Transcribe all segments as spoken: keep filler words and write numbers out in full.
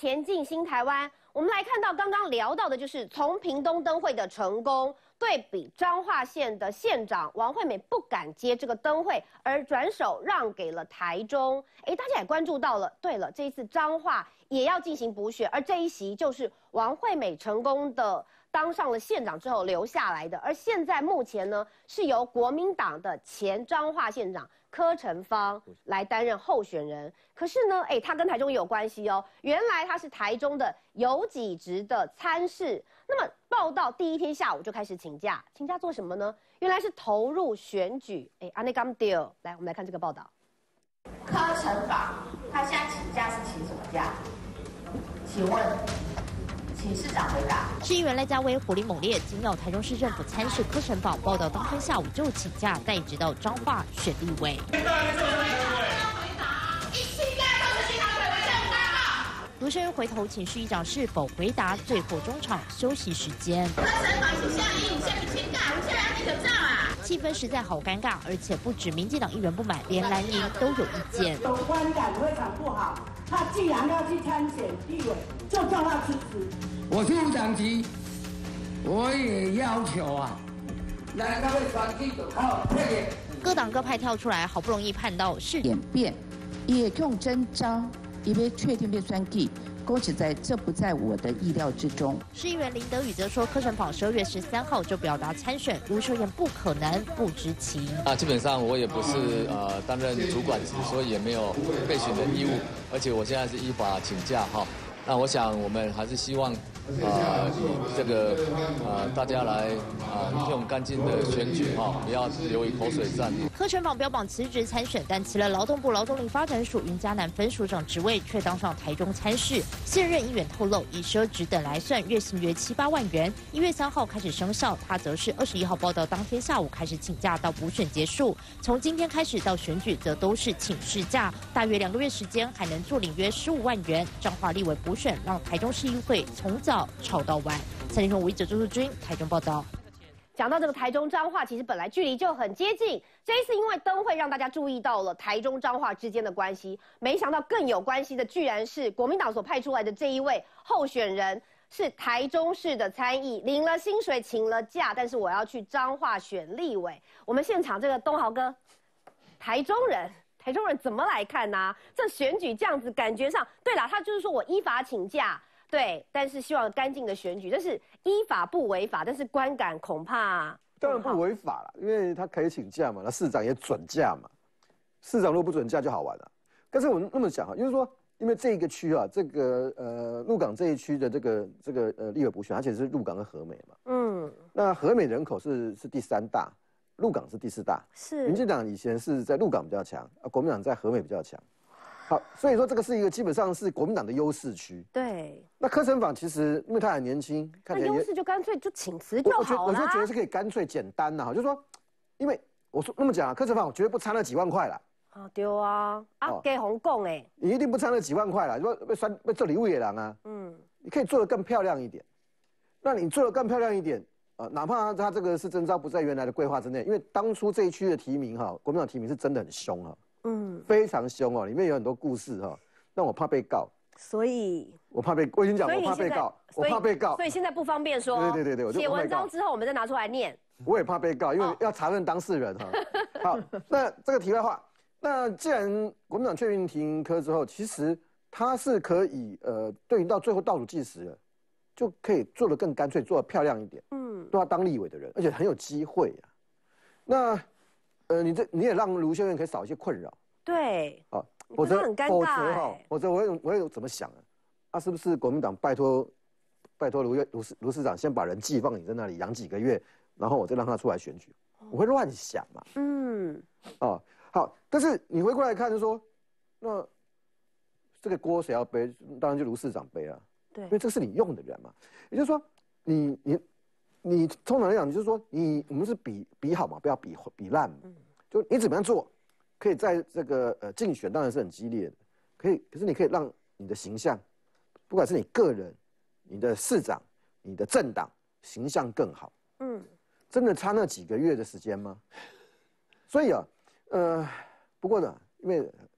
前进新台湾，我们来看到刚刚聊到的就是从屏东灯会的成功，对比彰化县的县长王惠美不敢接这个灯会，而转手让给了台中。哎，大家也关注到了，对了，这一次彰化也要进行补选，而这一席就是王惠美成功的当上了县长之后留下来的，而现在目前呢是由国民党的前彰化县长柯成芳来担任候选人。可是呢，哎，他跟台中也有关系哦。原来他是台中的有几职的参事，那么报道第一天下午就开始请假，请假做什么呢？原来是投入选举。哎，安内刚丢，来，我们来看这个报道。 柯成芳他现在请假是请什么假？请问？请市长回答。 市议员赖家威火力猛烈，紧咬台中市政府参事柯成芳报道当天下午就请假，代职到彰化选立委。卢秀燕回头请市议长是否回答，最后中场休息时间。柯成芳是下议，下议请假，我现在还没有照啊。气氛实在好尴尬，而且不止民进党议员不满，连蓝营都有意见。 有观感非常不好，他既然要去参选立委，就叫他辞职。 我是副长级，我也要求啊，来各位团体就靠配合。 各党各派跳出来，好不容易盼到是演变，也用真章，以为确定被选举。说实在，这不在我的意料之中。 市议员林德宇则说，柯成芳十二月十三号就表达参选，卢秀燕不可能不知情。 啊，基本上我也不是呃担任主管职，所以也没有备选的义务，而且我现在是依法请假哈。那我想我们还是希望，呃，以这个呃大家来啊、呃、用干净的选举哈，不要流于口水战。 柯成芳标榜辞职参选，但辞了劳动部劳动力发展署云嘉南分署长职位，却当上台中参事。现任议员透露，以奢职等来算，月薪约七八万元。一月三号开始生效，他则是二十一号报道当天下午开始请假到补选结束。从今天开始到选举，则都是请事假，大约两个月时间，还能坐领约十五万元。彰化立委补选让台中市议会从早吵到晚。三立新闻吴一哲、周淑君台中报道。 讲到这个台中彰化，其实本来距离就很接近。这一次因为灯会让大家注意到了台中彰化之间的关系，没想到更有关系的居然是国民党所派出来的这一位候选人，是台中市的参议，领了薪水，请了假，但是我要去彰化选立委。我们现场这个东豪哥，台中人。台中人怎么来看呢、啊？这选举这样子，感觉上，对啦，他就是说我依法请假，对，但是希望干净的选举，但是依法不违法，但是观感恐怕当然不违法了，因为他可以请假嘛，那市长也准假嘛，市长如果不准假就好玩了。但是我那么讲哈，就是说，因为这个区啊，这个呃鹿港这一区的这个这个呃立委补选，它其实是鹿港跟和美嘛，嗯，那和美人口是是第三大。鹿港是第四大， 是民进党以前是在鹿港比较强，啊，国民党在和美比较强。好，所以说这个是一个基本上是国民党的优势区。 对。那柯成芳其实因为他很年轻， 看起来优势就干脆就请辞就好了。 我就觉得是可以干脆简单呐，就是说，因为我说那么讲啊，柯成芳我绝对不差那几万块啦。 啊，对啊，啊给红供哎， 你一定不差那几万块啦，说被酸被做礼物野狼啊，嗯，你可以做得更漂亮一点。那你做得更漂亮一点。呃，哪怕他这个是征召不在原来的规划之内，因为当初这一区的提名哈，国民党提名是真的很凶哈，嗯，非常凶哦，里面有很多故事哈，但我怕被告， 所以我怕被，我已经讲我怕被告，我怕被告， 所以现在不方便说， 对对对对，我就写文章之后我们再拿出来念， 我也怕被告，因为要查问当事人哈。好，那这个题外话，那既然国民党确定提名柯之后，其实他是可以呃，对应到最后倒数计时了。就可以做得更干脆，做得漂亮一点。嗯，都要当立委的人，而且很有机会呀、啊。那，呃，你这你也让卢秀燕可以少一些困扰。 对。 啊，否则很尴尬、欸。 否则哈，否则我会我会怎么想啊？啊，是不是国民党拜托拜托卢卢市卢市长先把人寄放你在那里养几个月，然后我再让他出来选举？我会乱想嘛。嗯。啊，好，但是你回过来看，就说，那这个锅谁要背？当然就卢市长背啊。 对， 因为这是你用的人嘛，也就是说，你你你通常来讲，就是说你我们是比比好嘛，不要比比烂嘛。嗯，就你怎么样做，可以在这个呃竞选当然是很激烈的，可以，可是你可以让你的形象，不管是你个人、你的市长、你的政党形象更好。嗯，真的差那几个月的时间吗？所以啊，呃，不过呢，因为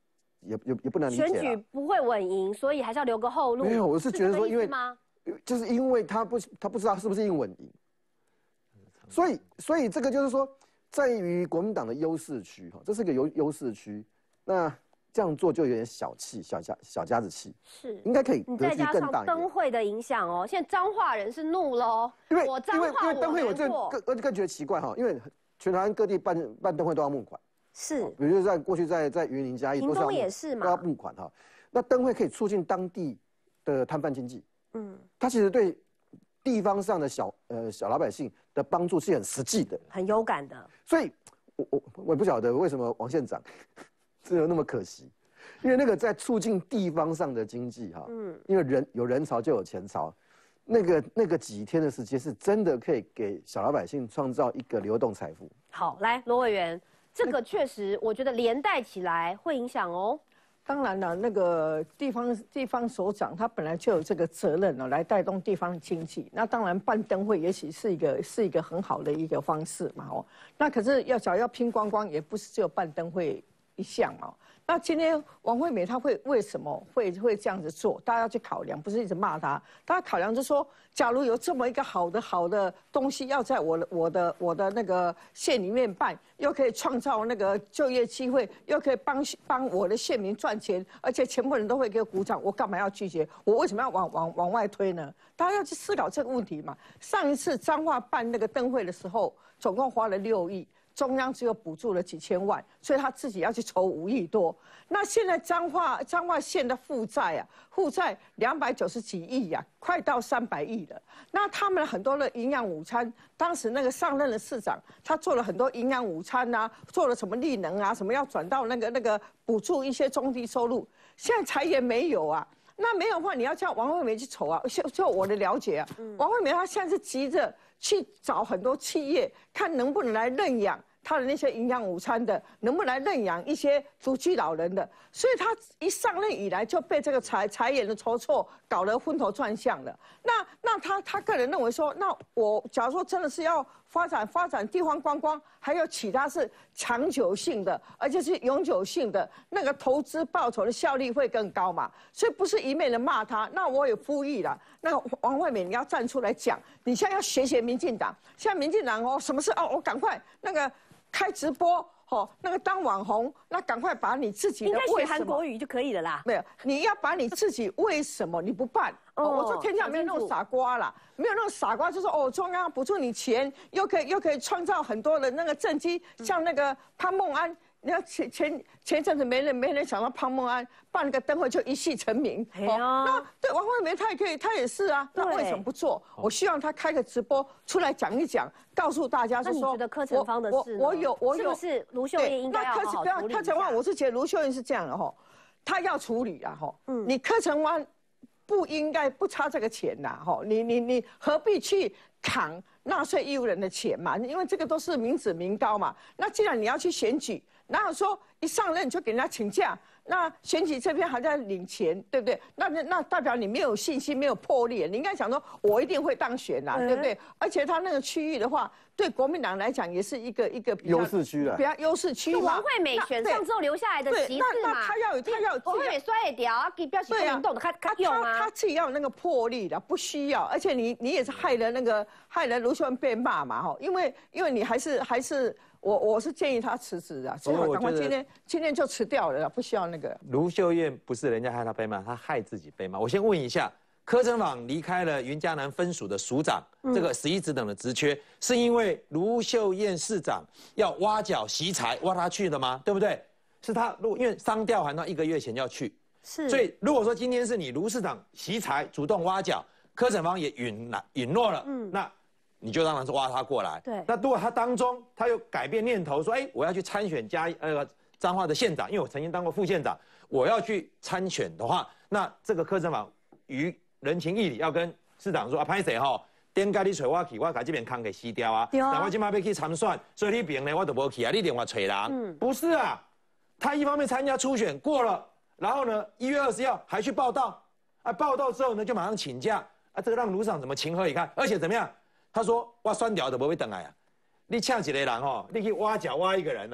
也也也不能理解。 选举不会稳赢，所以还是要留个后路。 没有，我是觉得说，因为吗？ 就是因为他不他不知道是不是硬稳赢，所以所以这个就是说，在于国民党的优势区哈，这是个优优势区，那这样做就有点小气，小家小家子气， 是应该可以你格局再加上更大一点。 灯会的影响哦，现在彰化人是怒喽， 因为我彰因为因化为灯会我这难过更更觉得奇怪哈，因为全台湾各地办办灯会都要募款， 是， 比如说在过去在在云林嘉义屏都是要募东也是嘛都要募款哈，那灯会可以促进当地的摊贩经济， 嗯， 它其实对地方上的小呃小老百姓的帮助是很实际的， 很有感的。 所以我我我也不晓得为什么王县长只有那么可惜，因为那个在促进地方上的经济哈，嗯，因为人有人潮就有钱潮，那个那个几天的时间是真的可以给小老百姓创造一个流动财富。 好，来罗委员，这个确实我觉得连带起来会影响哦。 当然了，那个地方地方首长他本来就有这个责任哦，来带动地方经济。那当然办灯会也许是一个是一个很好的一个方式嘛哦。那可是要想要拼观光，也不是只有办灯会一项嘛。那今天王惠美她会为什么会会这样子做？大家要去考量，不是一直骂她。大家考量就是说，假如有这么一个好的好的东西要在我的我的我的那个县里面办，又可以创造那个就业机会，又可以帮帮我的县民赚钱，而且全部人都会给我鼓掌，我干嘛要拒绝？我为什么要往往往外推呢？大家要去思考这个问题嘛。上一次彰化办那个灯会的时候，总共花了六亿。中央只有补助了几千万，所以他自己要去筹五亿多。那现在彰化彰化县的负债啊，负债两百九十几亿呀、啊，快到三百亿了。那他们很多的营养午餐，当时那个上任的市长，他做了很多营养午餐啊，做了什么绿能啊，什么要转到那个那个补助一些中低收入，现在财源没有啊。那没有的话，你要叫王惠美去筹啊。就就我的了解啊，嗯、王惠美她现在是急着去找很多企业，看能不能来认养他的那些营养午餐的，能不能来认养一些独居老人的。所以他一上任以来就被这个财财源的筹措搞得昏头转向了。那那他他个人认为说，那我假如说真的是要发展发展地方观光，还有其他是长久性的，而且是永久性的，那个投资报酬的效率会更高嘛。所以不是一面的骂他。那我也呼吁了，那个王惠美你要站出来讲，你现在要学学民进党，现在民进党哦，什么事哦，我赶快那个开直播。哦，那个当网红，那赶快把你自己的应该学为什么韩国语就可以了啦。 没有，你要把你自己为什么你不办？哦，我说天下没有那种傻瓜啦，没有那种傻瓜，就说哦，中央补助你钱，又可以又可以创造很多的那个政绩，像那个潘孟安。你看前前前一阵子没人没人想到潘孟安办了个灯会就一夕成名， 哎呀哦，那对王惠美她也可以，她也是啊，那为什么不做？我希望她开个直播出来讲一讲，告诉大家那就说， 你觉得柯成芳的事呢我我有我有， 是不是卢秀燕应该要好好处理一下？ 柯成芳，我是觉得卢秀燕是这样的哈，她要处理啊哈，嗯，你柯成芳不应该不差这个钱呐哈，你你你何必去扛纳税义务人的钱嘛？因为这个都是民脂民膏嘛。那既然你要去选举，哪有说一上任就给人家请假？那选举这边还在领钱，对不对？那那那代表你没有信心，没有魄力。你应该想说，我一定会当选啦，嗯、对不对？而且他那个区域的话，对国民党来讲也是一个一个优势区啊， 比较优势区嘛。 王惠美选上之后留下来的席次嘛， 那那他要有他要有王惠美摔一条，给表示运动的，他他用啊， 他自己要有那个魄力的，不需要。而且你你也是害了那个害了卢秀燕被骂嘛哈，因为因为你还是还是。我我是建议他辞职啊，最好赶快今天今天就辞掉了，不需要那个。 卢秀燕不是人家害他被骂，他害自己被骂。我先问一下，柯成芳离开了云嘉南分署的署长，嗯、这个十一职等的职缺，是因为卢秀燕市长要挖角惜才挖他去的吗？对不对？是他，如果因为商调函到一个月前要去， 是， 所以如果说今天是你卢市长惜才主动挖角，柯成芳也允允诺了，嗯，那。你就当然是挖他过来。 对。 那如果他当中他又改变念头，说，哎，我要去参选嘉呃彰化的县长，因为我曾经当过副县长，我要去参选的话，那这个柯成芳于人情义理要跟市长说啊，歹势吼，点解你找我去，我把这边坑给吸掉啊。 对啊。 但我今麦要去参选，所以你边呢我就无去啊，你另外找人。嗯。不是啊，他一方面参加初选过了，然后呢一月二十号还去报道，啊报道之后呢就马上请假，啊这个让卢市长怎么情何以堪？而且怎么样？他说：“我选掉就不会等来啊！你请一个人哦，你去挖角挖一个人呐、啊，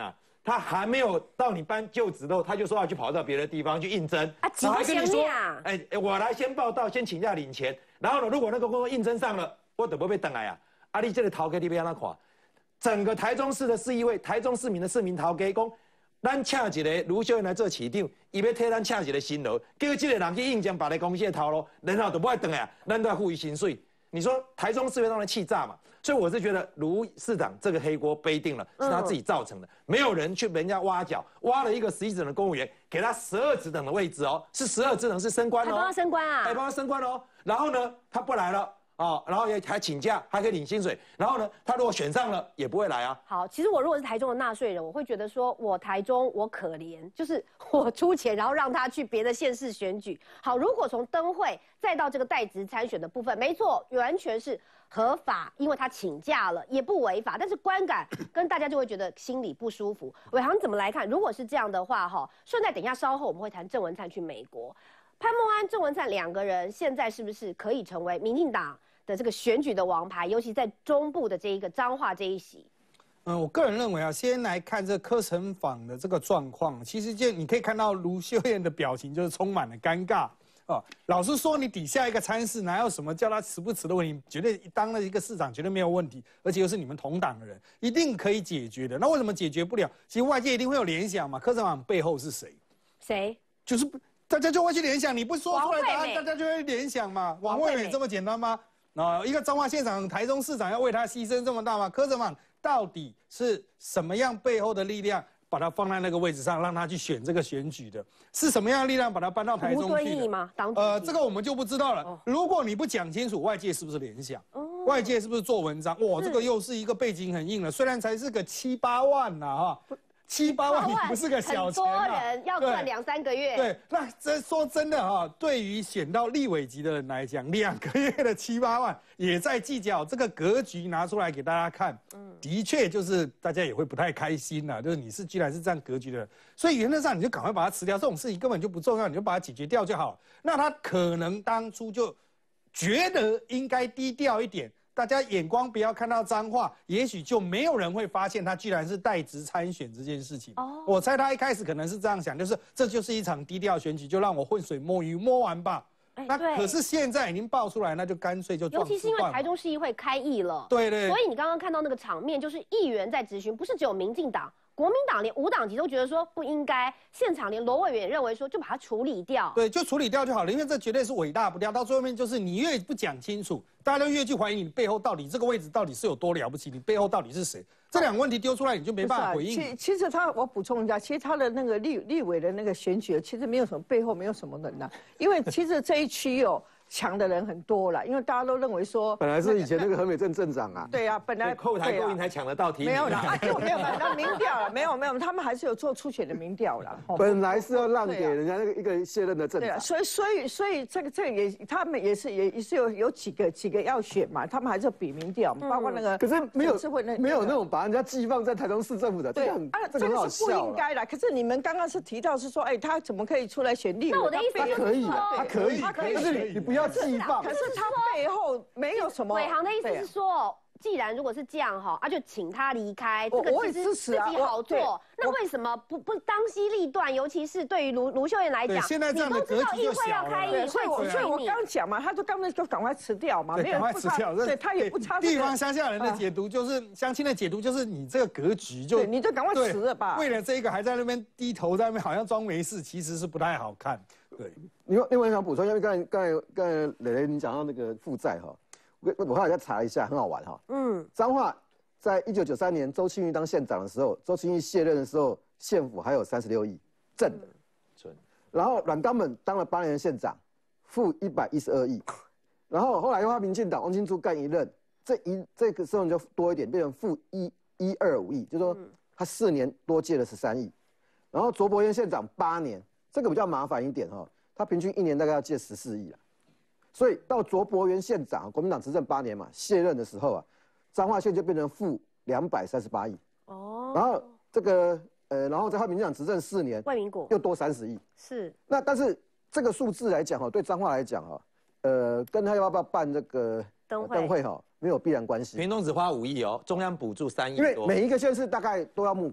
他还没有到你班就职的时候，他就说要去跑到别的地方去应征， 啊， 然后还跟你说， 哎、 欸，我来先报到，先请假领钱，然后呢，如果那个工作应征上了，我得不被等来啊？啊，你这个头家你要让他看，整个台中市的市议会，台中市民的市民头家讲，咱请一个卢秀燕来做市长，伊要替咱请一个新楼，结果这个人去应征别的公司的头路，然后就不爱等来啊，咱都要付伊薪水。你说台中市会让人气炸嘛？所以我是觉得卢市长这个黑锅背定了，是他自己造成的，嗯、没有人去人家挖角，挖了一个十一职等的公务员，给他十二职等的位置哦，是十二职等是升官哦， 还帮他升官啊， 还帮他升官哦。然后呢，他不来了。哦，然后也还请假，还可以领薪水。然后呢，他如果选上了，也不会来啊。 好，其实我如果是台中的纳税人，我会觉得说，我台中我可怜，就是我出钱，然后让他去别的县市选举。好，如果从灯会再到这个代职参选的部分，没错，完全是合法，因为他请假了，也不违法。但是观感跟大家就会觉得心里不舒服。伟航怎么来看？如果是这样的话，哈，顺带等一下稍后我们会谈郑文灿去美国，潘孟安、郑文灿两个人现在是不是可以成为民进党的这个选举的王牌，尤其在中部的这一个彰化这一席？ 嗯，我个人认为啊，先来看这柯城坊的这个状况，其实就你可以看到卢秀燕的表情就是充满了尴尬哦。老实说，你底下一个参事，哪有什么叫他辞不辞的问题？绝对当了一个市长绝对没有问题，而且又是你们同党的人，一定可以解决的。那为什么解决不了？其实外界一定会有联想嘛，柯城坊背后是谁？ 谁？ 就是大家就会去联想，你不说出来答案，大家就会联想嘛。王惠美这么简单吗？啊，一个彰化县长、台中市长要为他牺牲这么大吗？柯城坊到底是什么样背后的力量，把他放在那个位置上，让他去选这个选举的？是什么样的力量把他搬到台中去的？ 吗？ 呃，这个我们就不知道了。哦、如果你不讲清楚，外界是不是联想？哦、外界是不是做文章？哇，这个又是一个背景很硬了，虽然才是个七八万呐，哈。七八万，你不是个小钱啊！ 很多人要赚两三个月。 对，那这说真的哈、啊，对于选到立委级的人来讲，两个月的七八万也在计较。这个格局拿出来给大家看，嗯，的确就是大家也会不太开心啦。就是你是居然是这样格局的人，所以原则上你就赶快把它辞掉，这种事情根本就不重要，你就把它解决掉就好了。那他可能当初就觉得应该低调一点。大家眼光不要看到彰化，也许就没有人会发现他居然是代职参选这件事情。哦，我猜他一开始可能是这样想，就是这就是一场低调选举，就让我浑水摸鱼摸完吧。哎，那可是现在已经爆出来，那就干脆就尤其是因为台中市议会开议了， 对对， 所以你刚刚看到那个场面，就是议员在质询，不是只有民进党。国民党连无党籍都觉得说不应该，现场连罗委员也认为说就把它处理掉， 对，就处理掉就好了，因为这绝对是尾大不掉，到最后面就是你越不讲清楚，大家都越去怀疑你背后到底这个位置到底是有多了不起，你背后到底是谁？这两个问题丢出来，你就没办法回应。 啊、其其实他，我补充一下，其实他的那个立立委的那个选举，其实没有什么背后没有什么人呐、啊，因为其实这一区哦。抢的人很多了，因为大家都认为说， 本来是以前那个何美镇镇长啊， 对啊，本来后台勾引才抢得到提名， 没有了，啊，就没有那民调了，没有没有，他们还是有做初选的民调了。 本来是要让给人家那个一个卸任的镇长，对啊， 所以所以所以这个这个也，他们也是也也是有有几个几个要选嘛，他们还是要比民调，包括那个， 可是没有没有那种把人家寄放在台中市政府的， 对啊， 这个是不应该的。可是你们刚刚是提到是说，哎，他怎么可以出来选立委？ 那我的意思他可以的，他可以， 他可以， 但是你你不要寄放。 可是他背后没有什么。 伟航的意思是说，既然如果是这样哈，啊就请他离开，这个我也支持啊， 自己好做。那为什么不不当机立断？尤其是对于卢卢秀燕来讲， 现在这样的格局就小了。 所以我所以我刚讲嘛，他就刚才就赶快辞掉嘛，没有赶快辞掉。 对，他也不差。 地方乡下人的解读就是乡亲的解读就是你这个格局就你就赶快辞了吧。 为了这个还在那边低头在那边好像装没事，其实是不太好看。对， 另外另外想补充，因为刚才刚才刚才蕾蕾你讲到那个负债哈，我我后来再查一下，很好玩哈。嗯，彰化在一九九三年周清玉当县长的时候，周清玉卸任的时候，县府还有三十六亿正的， 正。 然后阮纲本当了八年县长，负一百一十二亿，然后后来又换民进党王金珠干一任，这一这个时候就多一点，变成负一一二五亿，就是说他四年多借了十三亿，然后卓博彦县长八年。这个比较麻烦一点哈，他平均一年大概要借十四亿了，所以到卓博源县长，国民党执政八年嘛，卸任的时候啊，彰化县就变成负两百三十八亿。哦。然后这个呃，然后再换民进党执政四年， 万民国又多三十亿。 是。 那但是这个数字来讲哈，对彰化来讲哈，呃，跟他要不要办这个灯会灯会哈，没有必然关系。 屏东只花五亿哦，中央补助三亿多。 因为每一个县市大概都要募款。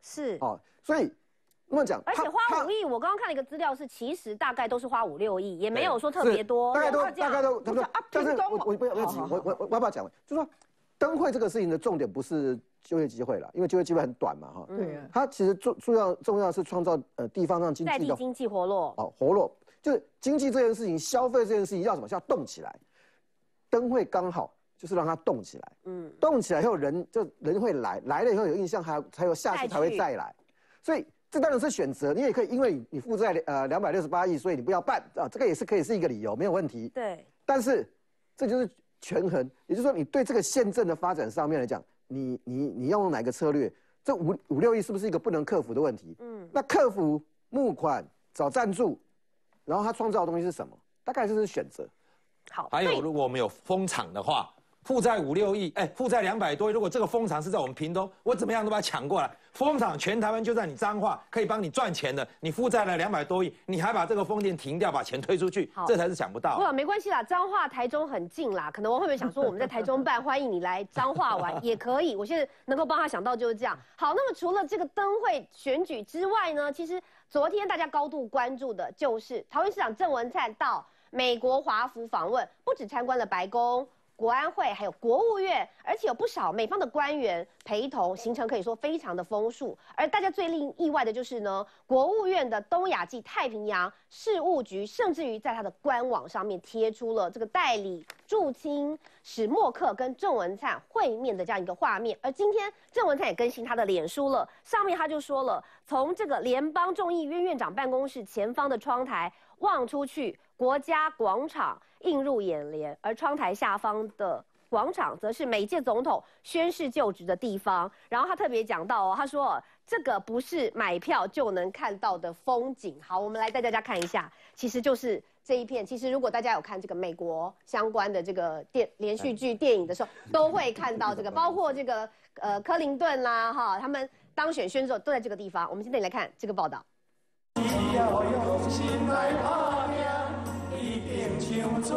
是哦，所以那么讲， 而且花五亿，我刚刚看了一个资料是，其实大概都是花五六亿，也没有说特别多， 大概都大概都， 他说啊， 但是屏东我我不要不要急，我我我要不要讲？就是说，灯会这个事情的重点不是就业机会了，因为就业机会很短嘛，哈。 对啊。 它其实重重要重要是创造呃地方上经济的在地经济活络。 哦，活络就是经济这件事情，消费这件事情要什么？要动起来。灯会刚好就是让它动起来，嗯，动起来以后人就人会来，来了以后有印象，还才有下次才会再来，所以这当然是选择。你也可以因为你负债呃两百六十八亿，所以你不要办啊，这个也是可以是一个理由，没有问题。 对， 但是这就是权衡，也就是说你对这个县政的发展上面来讲，你你你要用哪个策略？这五五六亿是不是一个不能克服的问题？嗯，那克服募款找赞助，然后他创造的东西是什么？大概就是选择。 好， 还有，如果我们有风场的话，负债五六亿，哎，负债两百多亿，如果这个风场是在我们屏东，我怎么样都把它抢过来。风场全台湾就在你彰化，可以帮你赚钱的。你负债了两百多亿，你还把这个风电停掉，把钱推出去，这才是想不到。 不，没关系啦，彰化、台中很近啦。可能我会不会想说，我们在台中办，欢迎你来彰化玩也可以。我现在能够帮他想到就是这样。好，那么除了这个灯会选举之外呢，其实昨天大家高度关注的就是桃园市长郑文灿到美国华府访问，不只参观了白宫、国安会，还有国务院，而且有不少美方的官员陪同，行程可以说非常的丰富。而大家最令意外的就是呢，国务院的东亚暨太平洋事务局，甚至于在他的官网上面贴出了这个代理驻青史默克跟郑文灿会面的这样一个画面。而今天郑文灿也更新他的脸书了，上面他就说了，从这个联邦众议院院长办公室前方的窗台望出去，国家广场映入眼帘，而窗台下方的广场则是每届总统宣誓就职的地方。然后他特别讲到哦，他说这个不是买票就能看到的风景。好，我们来带大家看一下，其实就是这一片。其实如果大家有看这个美国相关的这个电连续剧、电影的时候，都会看到这个，包括这个呃克林顿啦，哈，他们当选宣誓都在这个地方。我们现在来看这个报道。要用心来打拼，一定唱出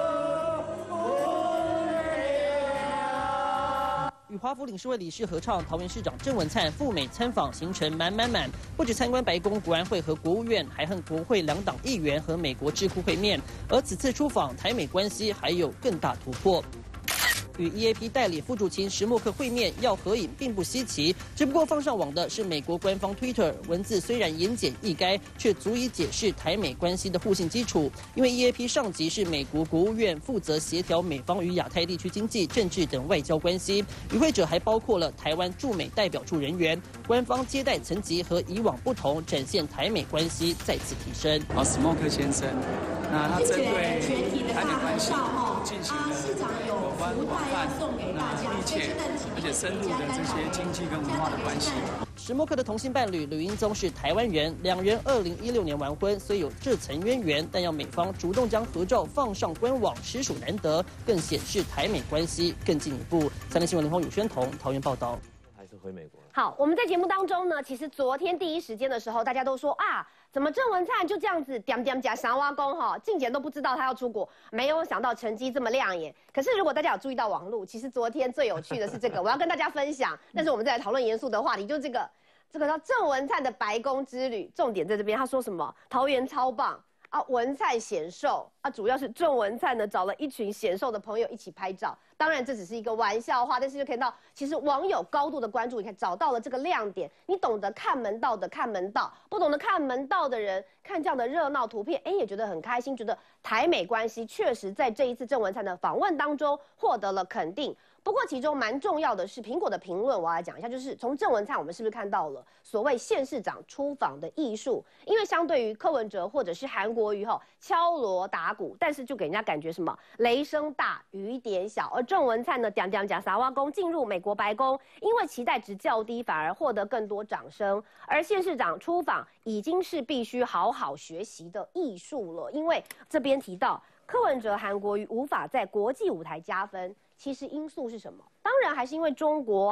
与华府理事会理事合唱，桃园市长郑文灿赴美参访行程满满满，不止参观白宫、国安会和国务院，还和国会两党议员和美国智库会面。而此次出访，台美关系还有更大突破。与 E A P 代理副主席史默克会面要合影并不稀奇，只不过放上网的是美国官方 Twitter， 文字虽然言简意赅，却足以解释台美关系的互信基础。因为 E A P 上级是美国国务院，负责协调美方与亚太地区经济、政治等外交关系。与会者还包括了台湾驻美代表处人员，官方接待层级和以往不同，展现台美关系再次提升。 好，史默克先生，那他针对台美关系进行了有关广泛、那密切而且深入的这些经济跟文化的关系。 史默克的同性伴侣吕英宗是台湾人，两人二零一六年完婚，虽有这层渊源，但要美方主动将合照放上官网，实属难得，更显示台美关系更进一步。三立新闻林宏、宇轩彤桃园报道。 还是回美国。 好，我们在节目当中呢，其实昨天第一时间的时候，大家都说啊，怎么郑文灿就这样子点点加想挖工哈，进前都不知道他要出国，没有想到成绩这么亮眼。可是如果大家有注意到网络，其实昨天最有趣的是这个，我要跟大家分享。但是我们再来讨论严肃的话题，就这个这个叫郑文灿的白宫之旅，重点在这边，他说什么？桃园超棒。啊，文灿显瘦啊，主要是郑文灿呢找了一群显瘦的朋友一起拍照。当然这只是一个玩笑话，但是就可以看到，其实网友高度的关注，你看找到了这个亮点。你懂得看门道的看门道，不懂得看门道的人看这样的热闹图片，哎，也觉得很开心，觉得台美关系确实在这一次郑文灿的访问当中获得了肯定。不过其中蛮重要的是，苹果的评论我要来讲一下，就是从郑文灿我们是不是看到了所谓县市长出访的艺术？因为相对于柯文哲或者是韩国瑜后敲锣打鼓，但是就给人家感觉什么雷声大雨点小。而郑文灿呢，讲讲讲撒哇宫进入美国白宫，因为期待值较低，反而获得更多掌声。而县市长出访已经是必须好好学习的艺术了，因为这边提到柯文哲、韩国瑜无法在国际舞台加分。其实因素是什么？当然还是因为中国啊，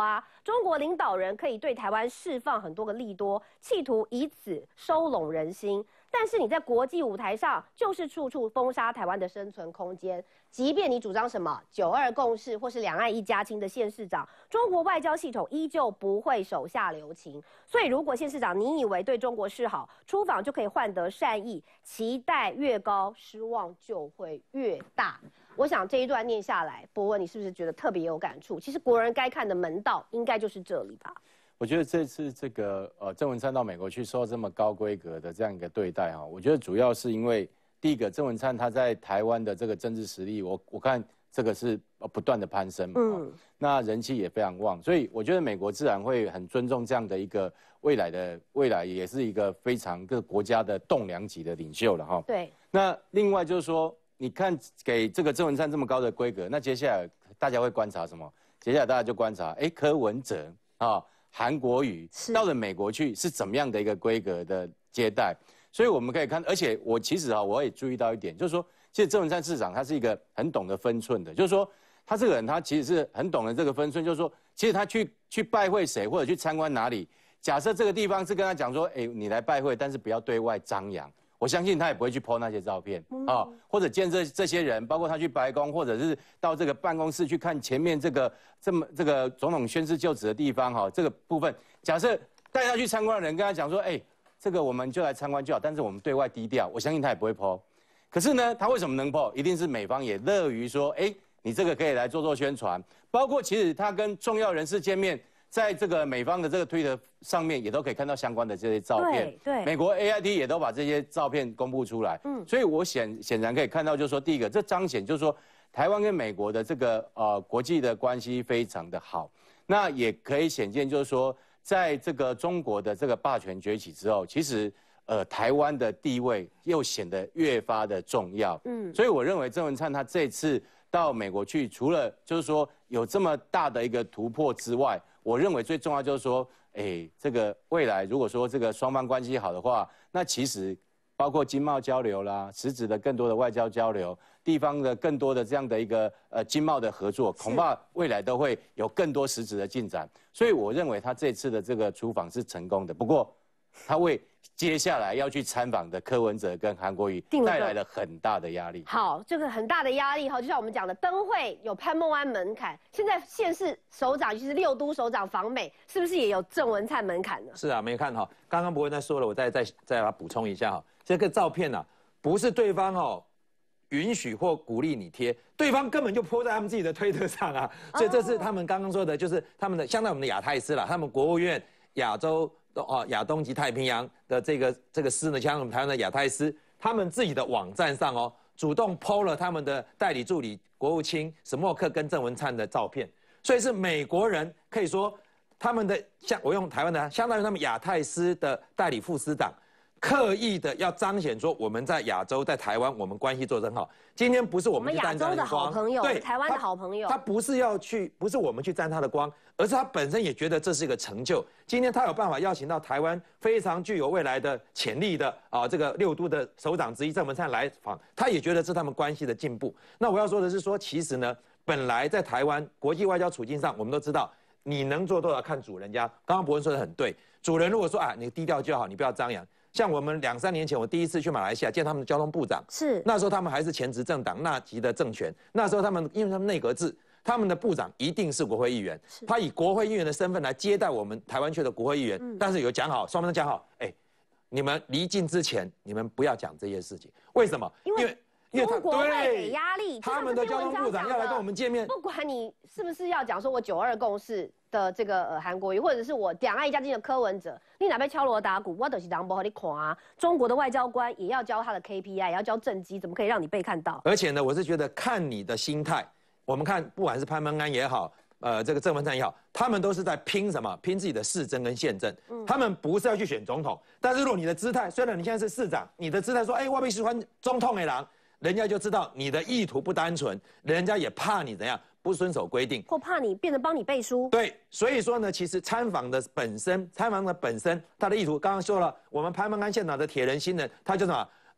中国领导人可以对台湾释放很多个利多，企图以此收拢人心。但是你在国际舞台上，就是处处封杀台湾的生存空间。即便你主张什么九二共识或是两岸一家亲的县市长，中国外交系统依旧不会手下留情。所以，如果县市长你以为对中国示好，出访就可以换得善意，期待越高，失望就会越大。我想这一段念下来，博文你是不是觉得特别有感触？其实国人该看的门道应该就是这里吧。 我觉得这次这个呃郑文灿到美国去受到这么高规格的这样一个对待哈，我觉得主要是因为第一个郑文灿他在台湾的这个政治实力，我我看这个是不断的攀升嘛，嗯，那人气也非常旺，所以我觉得美国自然会很尊重这样的一个未来的未来，也是一个非常个国家的栋梁级的领袖了哈。 对。 那另外就是说，你看给这个郑文灿这么高的规格，那接下来大家会观察什么？接下来大家就观察，哎，柯文哲啊。韩国瑜到了美国去是怎么样的一个规格的接待？所以我们可以看，而且我其实啊，我也注意到一点，就是说，其实郑文灿市长他是一个很懂得分寸的，就是说，他这个人他其实是很懂得这个分寸，就是说，其实他去去拜会谁或者去参观哪里，假设这个地方是跟他讲说，哎，你来拜会，但是不要对外张扬。我相信他也不会去 po 那些照片啊、哦，或者见这这些人，包括他去白宫，或者是到这个办公室去看前面这个这么这个总统宣誓就职的地方哈、哦，这个部分，假设带他去参观的人跟他讲说，哎，这个我们就来参观就好，但是我们对外低调，我相信他也不会 po。可是呢，他为什么能 po？ 一定是美方也乐于说，哎，你这个可以来做做宣传，包括其实他跟重要人士见面。在这个美方的这个推特上面，也都可以看到相关的这些照片。 对，对， 美国 A I T 也都把这些照片公布出来。嗯，所以我显显然可以看到，就是说，第一个，这彰显就是说，台湾跟美国的这个呃国际的关系非常的好。那也可以显见，就是说，在这个中国的这个霸权崛起之后，其实呃台湾的地位又显得越发的重要。嗯，所以我认为郑文灿他这次到美国去，除了就是说有这么大的一个突破之外，我认为最重要就是说，哎，这个未来如果说这个双方关系好的话，那其实包括经贸交流啦，实质的更多的外交交流，地方的更多的这样的一个呃经贸的合作，恐怕未来都会有更多实质的进展。所以我认为他这次的这个出访是成功的。不过，他为接下来要去参访的柯文哲跟韩国瑜带来了很大的压力。 好，这个很大的压力哈，就像我们讲的，灯会有潘孟安门槛，现在县市首长，尤其是六都首长访美，是不是也有郑文灿门槛呢？ 是啊，没看哈，刚刚博文在说了，我再再再把它补充一下哈，这个照片呢、啊，不是对方哦允许或鼓励你贴，对方根本就po在他们自己的推特上啊，所以这是他们刚刚说的，就是他们的相当于我们的亚太司啦，他们国务院亚洲。哦，亚东及太平洋的这个这个司呢，像我们台湾的亚太司，他们自己的网站上哦，主动 po 了他们的代理助理国务卿史默克跟郑文灿的照片，所以是美国人可以说他们的像我用台湾的，相当于他们亚太司的代理副司长，刻意的要彰显说我们在亚洲在台湾我们关系做得很好。今天不是我们去沾他的光， 对，台湾的好朋友， 他不是要去，不是我们去沾他的光，而是他本身也觉得这是一个成就。今天他有办法邀请到台湾非常具有未来的潜力的啊，这个六都的首长之一郑文灿来访，他也觉得是他们关系的进步。那我要说的是说，其实呢，本来在台湾国际外交处境上，我们都知道，你能做多少看主人家。刚刚博文说的很对，主人如果说啊，你低调就好，你不要张扬。像我们两三年前，我第一次去马来西亚见他们的交通部长， 是那时候他们还是前执政党纳吉的政权，那时候他们因为他们内阁制。他们的部长一定是国会议员，他以国会议员的身份来接待我们台湾区的国会议员。嗯、但是有讲好，双方都讲好，哎，你们离境之前，你们不要讲这些事情。为什么？ 因为因为中国会给压力， 他们的交通部长要来跟我们见面， 不管你是不是要讲说我九二共识的这个呃韩国瑜，或者是我两岸一家亲的柯文哲，你哪边敲锣打鼓，我都是当不和你看啊。中国的外交官也要教他的 K P I， 也要教政绩，怎么可以让你被看到？ 而且呢，我是觉得看你的心态。我们看，不管是潘孟安也好，呃，这个郑文灿也好，他们都是在拼什么？拼自己的市政跟县政。嗯、他们不是要去选总统，但是如果你的姿态，虽然你现在是市长，你的姿态说，哎、欸，我不喜欢总统的人，人家就知道你的意图不单纯，人家也怕你怎样不遵守规定， 或怕你变成帮你背书。 对，所以说呢，其实参访的本身，参访的本身，他的意图，刚刚说了，我们潘孟安县长的铁人新人，他就什么？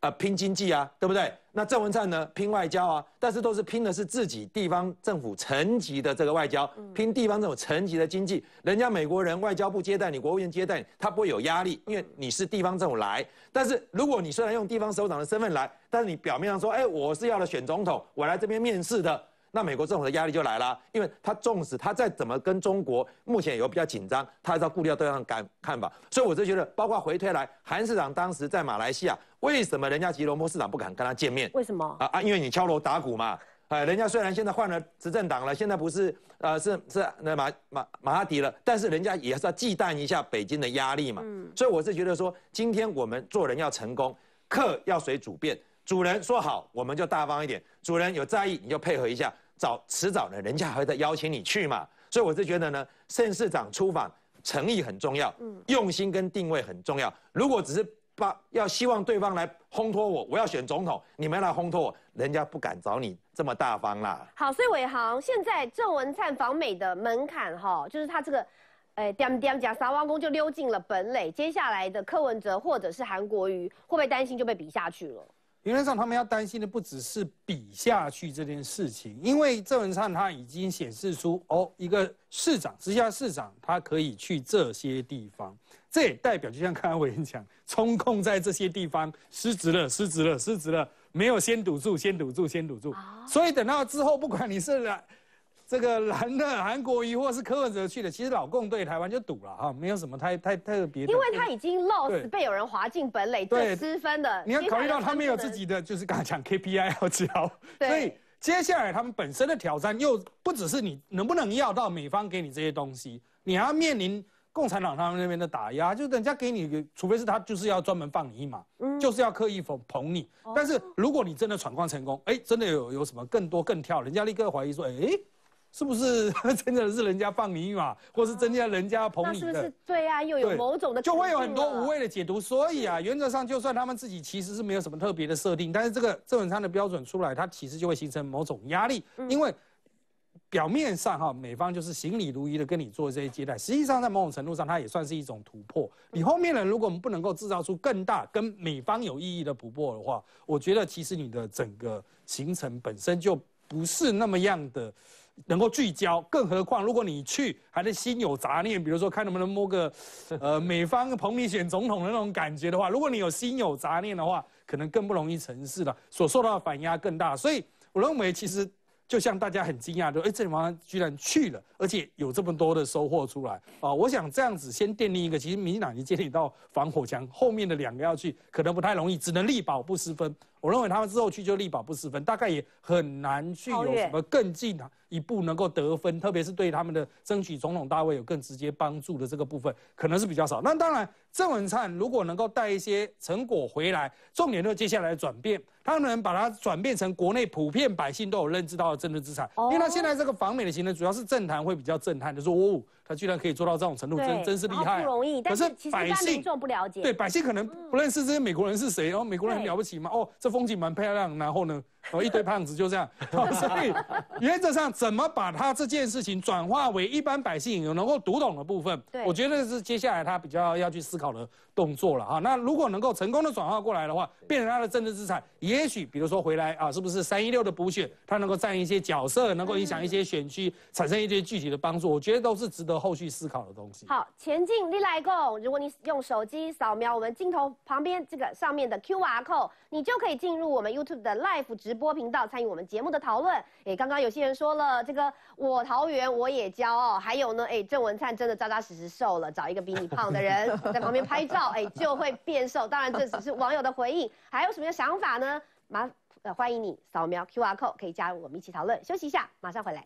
呃拼经济啊，对不对？那郑文灿呢拼外交啊，但是都是拼的是自己地方政府层级的这个外交，拼地方政府层级的经济。人家美国人外交部接待你，国务院接待你，他不会有压力，因为你是地方政府来。但是如果你虽然用地方首长的身份来，但是你表面上说，哎，我是要来选总统，我来这边面试的。那美国政府的压力就来了，因为他纵使他再怎么跟中国目前有比较紧张，他还是要顾虑到对方的看看法。所以我就觉得，包括回推来，韩市长当时在马来西亚，为什么人家吉隆坡市长不敢跟他见面？ 为什么？ 啊啊，因为你敲锣打鼓嘛。哎，人家虽然现在换了执政党了，现在不是呃是是那马马马哈迪了，但是人家也是要忌惮一下北京的压力嘛。嗯。所以我是觉得说，今天我们做人要成功，客要随主便。主人说好，我们就大方一点；主人有在意，你就配合一下。早迟早呢，人家还会再邀请你去嘛。所以我是觉得呢，县市长出访诚意很重要，嗯，用心跟定位很重要。如果只是把要希望对方来烘托我，我要选总统，你们来烘托我，人家不敢找你这么大方啦。 好，所以伟航，现在郑文灿访美的门槛哈，就是他这个。哎，点点加撒汪公就溜进了本垒，接下来的柯文哲或者是韩国瑜，会不会担心就被比下去了？ 原则上，他们要担心的不只是比下去这件事情，因为郑文灿他已经显示出哦，一个市长，直辖市长，他可以去这些地方，这也代表就像刚刚委员讲，中共在这些地方失职了，失职了，失职了，没有先堵住，先堵住，先堵住，哦、所以等到之后，不管你是来。这个蓝的韩国瑜或是柯文哲去的，其实老共对台湾就赌了哈，没有什么太太特别的。 因为他已经 lost 被有人划进本垒，这失分的。 你要考虑到他们有自己的，就是刚才讲 K P I 要交，所以接下来他们本身的挑战又不只是你能不能要到美方给你这些东西，你还要面临共产党他们那边的打压，就人家给你，除非是他就是要专门放你一马，嗯、就是要刻意捧捧你。哦、但是如果你真的闯关成功，哎，真的有有什么更多更跳，人家立刻怀疑说，哎。是不是真的是人家放你一马，或是真的人家捧你的？ 那是不是对啊？又有某种的就会有很多无谓的解读。所以啊，原则上就算他们自己其实是没有什么特别的设定，但是这个郑文灿的标准出来，它其实就会形成某种压力，因为表面上哈美方就是行礼如仪的跟你做这些接待，实际上在某种程度上它也算是一种突破。你后面呢，如果我们不能够制造出更大跟美方有意义的突破的话，我觉得其实你的整个行程本身就不是那么样的。能够聚焦，更何况如果你去还是心有杂念，比如说看能不能摸个，呃，美方捧你选总统的那种感觉的话，如果你有心有杂念的话，可能更不容易成事了，所受到的反压更大。所以我认为，其实就像大家很惊讶的，哎，郑文灿居然去了，而且有这么多的收获出来啊！我想这样子先奠定一个，其实民进党已经建立到防火墙，后面的两个要去可能不太容易，只能力保不失分。我认为他们之后去就力保不失分，大概也很难去有什么更进一步能够得分，特别是对他们的争取总统大位有更直接帮助的这个部分，可能是比较少。那当然，郑文灿如果能够带一些成果回来，重点就是接下来的转变，他能把它转变成国内普遍百姓都有认知到的政治资产。哦、因为他现在这个访美的行程，主要是政坛会比较震撼，就说哦，他居然可以做到这种程度，真真是厉害， 不容易。 可是百姓民众不了解， 对百姓可能不认识这些美国人是谁，然后美国人很了不起嘛，哦，这风景蛮漂亮，然后呢？哦，一堆胖子就这样，所以原则上怎么把他这件事情转化为一般百姓有能够读懂的部分，我觉得是接下来他比较要去思考的动作了哈。那如果能够成功的转化过来的话，变成他的政治资产，也许比如说回来啊，是不是三一六的补选，他能够占一些角色，能够影响一些选区，产生一些具体的帮助，我觉得都是值得后续思考的东西。 好，前进你来共，如果你用手机扫描我们镜头旁边这个上面的 Q R code， 你就可以进入我们 YouTube 的 Live 直播频道，参与我们节目的讨论。哎，刚刚有些人说了，这个我桃园我也骄傲，还有呢，哎，郑文灿真的扎扎实实瘦了，找一个比你胖的人在旁边拍照，哎，就会变瘦。当然这只是网友的回应，还有什么想法呢？麻呃欢迎你扫描 Q R code， 可以加入我们一起讨论。休息一下，马上回来。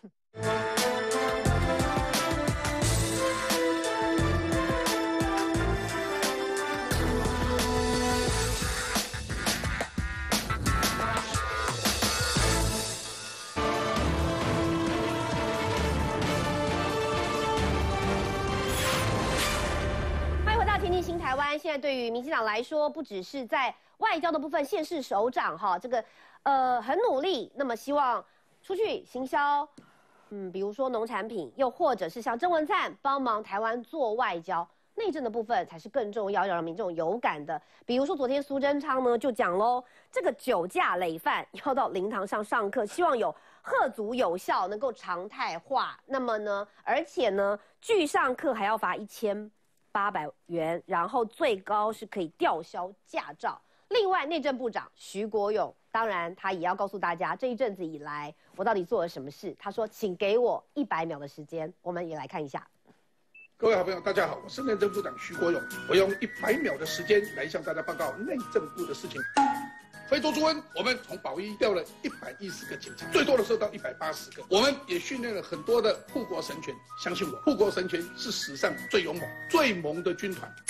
新台湾现在对于民进党来说，不只是在外交的部分，县市首长哈，这个呃很努力，那么希望出去行销，嗯，比如说农产品，又或者是像郑文灿帮忙台湾做外交。 内政的部分才是更重要，要让民众有感的。比如说昨天苏贞昌呢就讲喽，这个酒驾累犯要到灵堂上上课，希望有吓阻有效，能够常态化。那么呢，而且呢，拒上课还要罚一千八百元，然后最高是可以吊销驾照。另外，内政部长徐国勇，当然他也要告诉大家，这一阵子以来我到底做了什么事。他说：“请给我一百秒的时间。”我们也来看一下。 各位好朋友，大家好，我是内政部长徐国勇，我用一百秒的时间来向大家报告内政部的事情。非洲猪瘟，我们从保一调了一百一十个警察，最多的时候到一百八十个。我们也训练了很多的护国神犬，相信我，护国神犬是史上最勇猛、最猛的军团。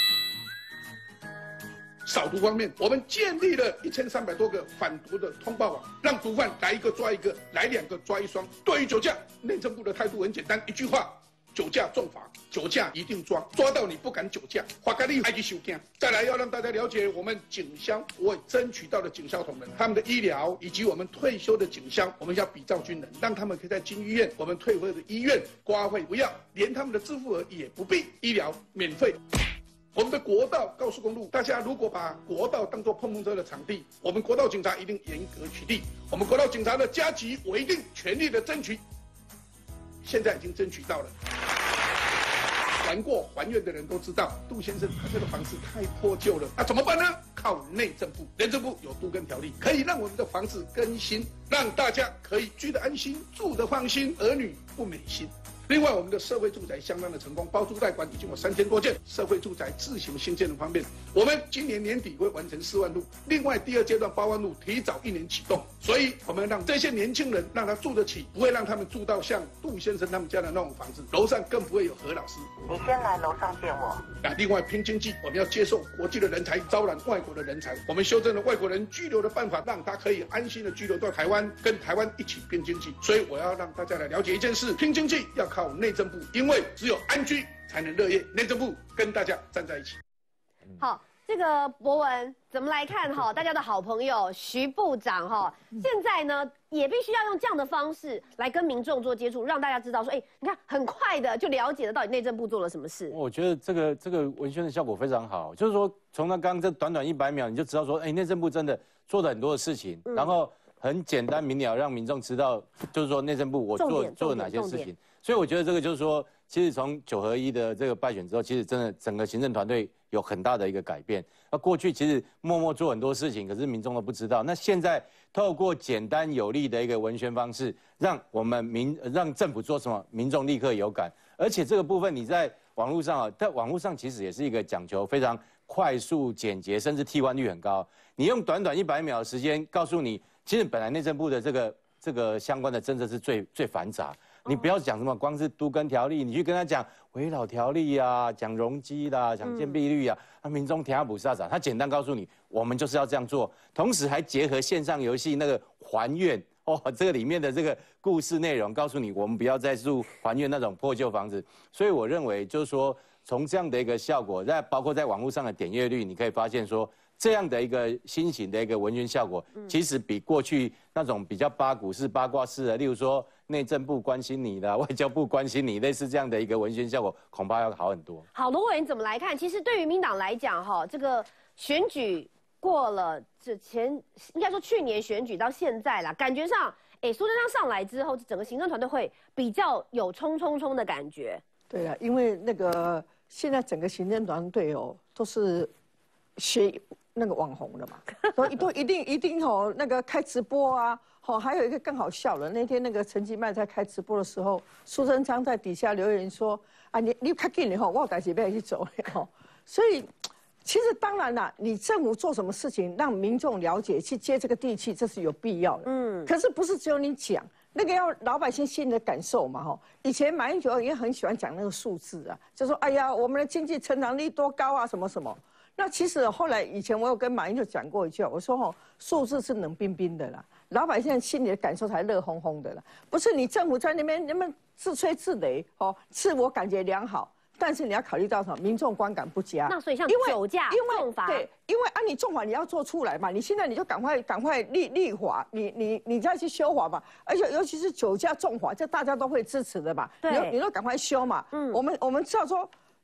扫毒方面，我们建立了一千三百多个反毒的通报网，让毒贩来一个抓一个，来两个抓一双。对于酒驾，内政部的态度很简单，一句话。酒驾重罚，酒驾一定抓，抓到你不敢酒驾，罚给你还去收惊。再来要让大家了解，我们警消，我也争取到了警消同仁，他们的医疗以及我们退休的警消，我们要比照军人，让他们可以在进医院，我们退回的医院花费不要，连他们的支付额也不必，医疗免费。我们的国道、高速公路，大家如果把国道当作碰碰车的场地，我们国道警察一定严格取缔。我们国道警察的加级，我一定全力的争取。现在已经争取到了。还过还愿的人都知道，杜先生他这个房子太破旧了，那怎么办呢？靠内政部，内政部有都更条例，可以让我们的房子更新，让大家可以居得安心，住得放心，儿女不美心。另外，我们的社会住宅相当的成功，包租代管已经有三千多件。社会住宅自行新建的方面，我们今年年底会完成四万户，另外第二阶段八万户提早一年启动。所以，我们让这些年轻人让他住得起，不会让他们住到像杜先生他们家的那种房子，楼上更不会有何老师。 你先来楼上见我。 那另外拼经济，我们要接受国际的人才，招揽外国的人才。我们修正了外国人居留的办法，让他可以安心的居留到台湾，跟台湾一起拼经济。所以我要让大家来了解一件事：拼经济要靠内政部，因为只有安居才能乐业。内政部跟大家站在一起。 好，这个博文怎么来看哈？大家的好朋友徐部长哈，现在呢也必须要用这样的方式来跟民众做接触，让大家知道说，哎，你看很快的就了解了到底内政部做了什么事。 我觉得这个这个文宣的效果非常好，就是说从他刚刚这短短一百秒，你就知道说，哎，内政部真的做了很多的事情，嗯、然后很简单明了，让民众知道，就是说内政部我做做了哪些事情。所以我觉得这个就是说，其实从九合一的这个败选之后，其实真的整个行政团队有很大的一个改变。那过去其实默默做很多事情，可是民众都不知道。那现在透过简单有力的一个文宣方式，让我们民让政府做什么，民众立刻有感。而且这个部分你在网络上啊，在网络上其实也是一个讲求非常快速、简洁，甚至替换率很高。你用短短一百秒的时间告诉你，其实本来内政部的这个这个相关的政策是最最繁杂。你不要讲什么光是都更条例，你去跟他讲围绕条例啊，讲容积啦，讲建蔽率啊，那、嗯、民众听不下啥。他简单告诉你，我们就是要这样做，同时还结合线上游戏那个还愿哦，这个里面的这个故事内容，告诉你我们不要再住还愿那种破旧房子。所以我认为就是说，从这样的一个效果，在包括在网络上的点阅率，你可以发现说。这样的一个新型的一个文宣效果，其实比过去那种比较八股式、八卦式的，例如说内政部关心你的、外交部关心你，类似这样的一个文宣效果，恐怕要好很多。 好，罗委员怎么来看？其实对于民党来讲，哈，这个选举过了，这前应该说去年选举到现在啦，感觉上，哎，苏贞昌上来之后，整个行政团队会比较有冲冲冲的感觉。 对啊，因为那个现在整个行政团队哦，都是学。那个网红的嘛，都都一定一定哦，那个开直播啊，好，还有一个更好笑了。那天那个陈其迈在开直播的时候，苏贞昌在底下留言说：“啊，你你看紧了吼，我有代志要去走吼。”所以，其实当然啦，你政府做什么事情，让民众了解，去接这个地气，这是有必要的。嗯。可是不是只有你讲，那个要老百姓心里的感受嘛，吼。以前马英九也很喜欢讲那个数字啊，就说：“哎呀，我们的经济成长率多高啊，什么什么。”那其实后来以前我有跟马英九讲过一句，我说吼，数字是冷冰冰的啦，老百姓心里的感受才热烘烘的啦，不是你政府在那边那边自吹自擂哦，自我感觉良好，但是你要考虑到什么，民众观感不佳。 那所以像酒驾、重罚， 对，因为啊你重罚你要做出来嘛，你现在你就赶快赶快立立法，你你你再去修法嘛，而且尤其是酒驾重罚，这大家都会支持的嘛，你你都赶快修嘛。嗯，我们我们知道说。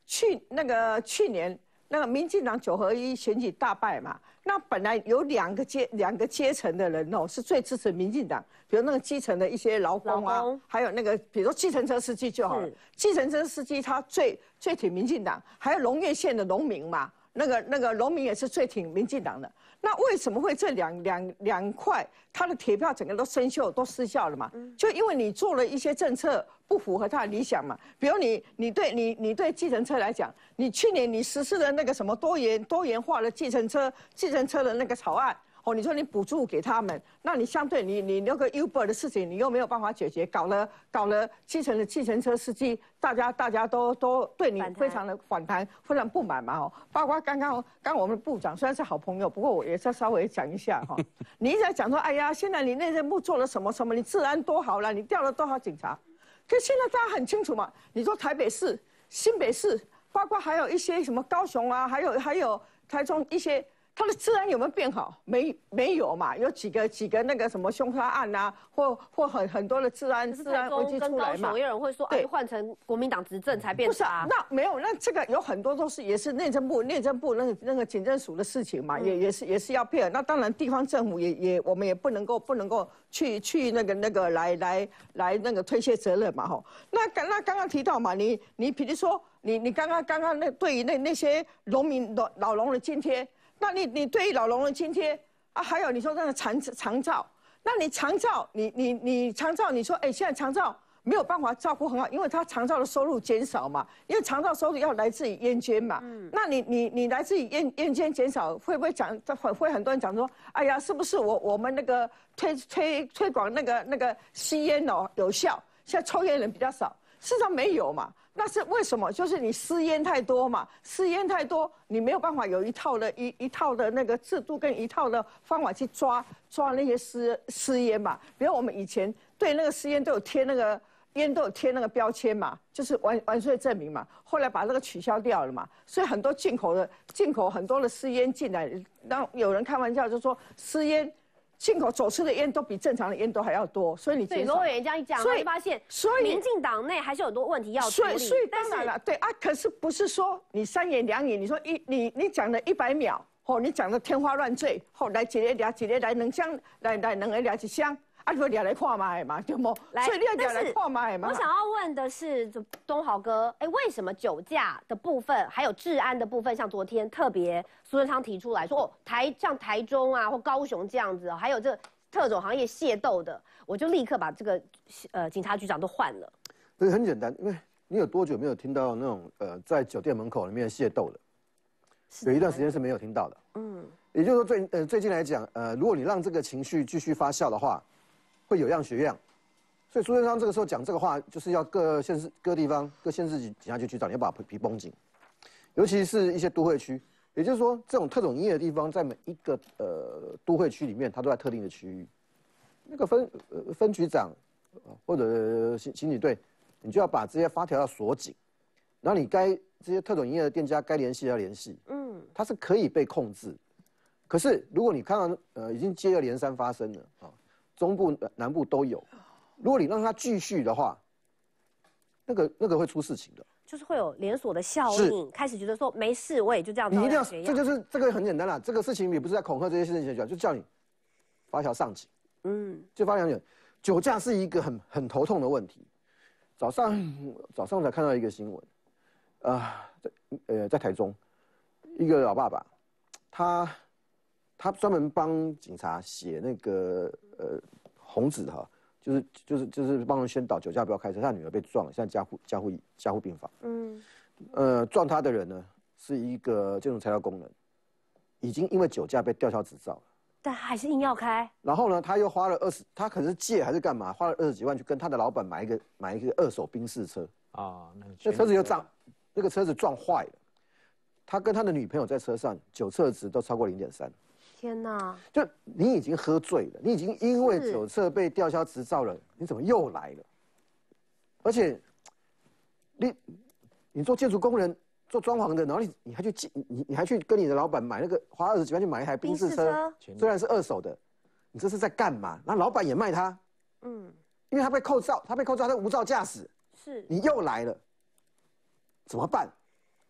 去那个去年那个民进党九合一选举大败嘛，那本来有两个阶两个阶层的人哦，是最支持民进党，比如那个基层的一些劳工啊，还有那个比如说计程车司机就好了，计程车司机他最最挺民进党，还有龙岳县的农民嘛。那个那个农民也是最挺民进党的，那为什么会这两两两块，他的铁票整个都生锈都失效了嘛？就因为你做了一些政策不符合他的理想嘛。比如你你对你你对计程车来讲，你去年你实施的那个什么多元多元化的计程车计程车的那个草案。哦，你说你补助给他们，那你相对你你那个 Uber 的事情，你又没有办法解决，搞了搞了基层的计程车司机，大家大家都都对你非常的反弹，非常不满嘛哦。包括刚刚刚我们的部长虽然是好朋友，不过我也是稍微讲一下哈。你一直在讲说，哎呀，现在你内政部做了什么什么，你治安多好了，你调了多少警察？可现在大家很清楚嘛，你说台北市、新北市，包括还有一些什么高雄啊，还有还有台中一些。它的治安有没有变好？没没有嘛？有几个几个那个什么凶杀案啊，或或很很多的治安治安危机出来嘛？ 有人会说，哎，换成国民党执政才变差。不是啊， 那没有，那这个有很多都是也是内政部内政部那个那个警政署的事情嘛，嗯、也也是也是要配合。那当然地方政府也也我们也不能够不能够去去那个那个来来来那个推卸责任嘛吼。那刚那刚刚提到嘛，你你比如说你你刚刚刚刚那对于那那些农民老老农的津贴。那你你对于老农的津贴啊，还有你说那个长长照，那你长照，你你你长照，你说哎，现在长照没有办法照顾很好，因为他长照的收入减少嘛，因为长照收入要来自于烟捐嘛。嗯。那你你你来自于烟烟捐减少，会不会讲会会很多人讲说，哎呀，是不是我我们那个推推推广那个那个吸烟哦有效，现在抽烟人比较少，事实上没有嘛。那是为什么？就是你私烟太多嘛，私烟太多，你没有办法有一套的一一套的那个制度跟一套的方法去抓抓那些私私烟嘛。比如我们以前对那个私烟都有贴那个烟都有贴那个标签嘛，就是完完税证明嘛。后来把这个取消掉了嘛，所以很多进口的进口很多的私烟进来，让有人开玩笑就说私烟。进口走私的烟都比正常的烟都还要多，所以你对罗委员这样一讲，所以发现，所以民进党内还是有很多问题要处理。 所以，所以当然了，对啊，可是不是说你三言两语，你说一你你讲了一百秒，哦，你讲的天花乱坠，后来几个俩几个来能香来来能个俩一箱。啊，就俩来看卖嘛，对不？所以你要俩来看卖嘛。 我想要问的是，东豪哥，哎，为什么酒驾的部分还有治安的部分，像昨天特别苏贞昌提出来说，哦，台像台中啊或高雄这样子，还有这特种行业械斗的，我就立刻把这个呃警察局长都换了。 这个很简单，因为你有多久没有听到那种呃在酒店门口里面械斗的？有一段时间是没有听到的。嗯，也就是说最呃最近来讲，呃，如果你让这个情绪继续发酵的话。会有样学样，所以苏贞昌这个时候讲这个话，就是要各县市、各地方、各县市警察局局长，你要把皮绷紧，尤其是一些都会区，也就是说，这种特种营业的地方，在每一个呃都会区里面，它都在特定的区域，那个分呃分局长或者刑刑警队，你就要把这些发条要锁紧，然后你该这些特种营业的店家该联系要联系，嗯，它是可以被控制，可是如果你看到呃已经接二连三发生了啊。中部、南部都有。如果你让它继续的话，那个那个会出事情的， 就是会有连锁的效应，开始觉得说没事，我也就这样。 你一定要，这就是这个很简单啦。这个事情也不是在恐吓这些事情，就叫你发条上紧。嗯，就发条上紧。酒驾是一个很很头痛的问题。早上早上才看到一个新闻，啊、呃，在呃在台中，一个老爸爸，他。他专门帮警察写那个呃红纸哈，就是就是就是帮人宣导酒驾不要开车。他女儿被撞了，现在加护加护加护病房。嗯，呃，撞他的人呢是一个建筑材料工人，已经因为酒驾被吊销执照了， 但还是硬要开。 然后呢，他又花了二十，他可是借还是干嘛？花了二十几万去跟他的老板买一个买一个二手宾士车啊，那那车子又撞，那个车子撞坏了。他跟他的女朋友在车上，酒测值都超过零点三。 天哪！ 就你已经喝醉了，你已经因为酒测被吊销执照了，你怎么又来了？而且，你你做建筑工人、做装潢的，然后你你还去你你还去跟你的老板买那个花二十几万去买一台宾士车，虽然是二手的，你这是在干嘛？那老板也卖他，嗯，因为他被扣照，他被扣照，他无照驾驶，是你又来了，怎么办？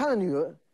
他的女儿，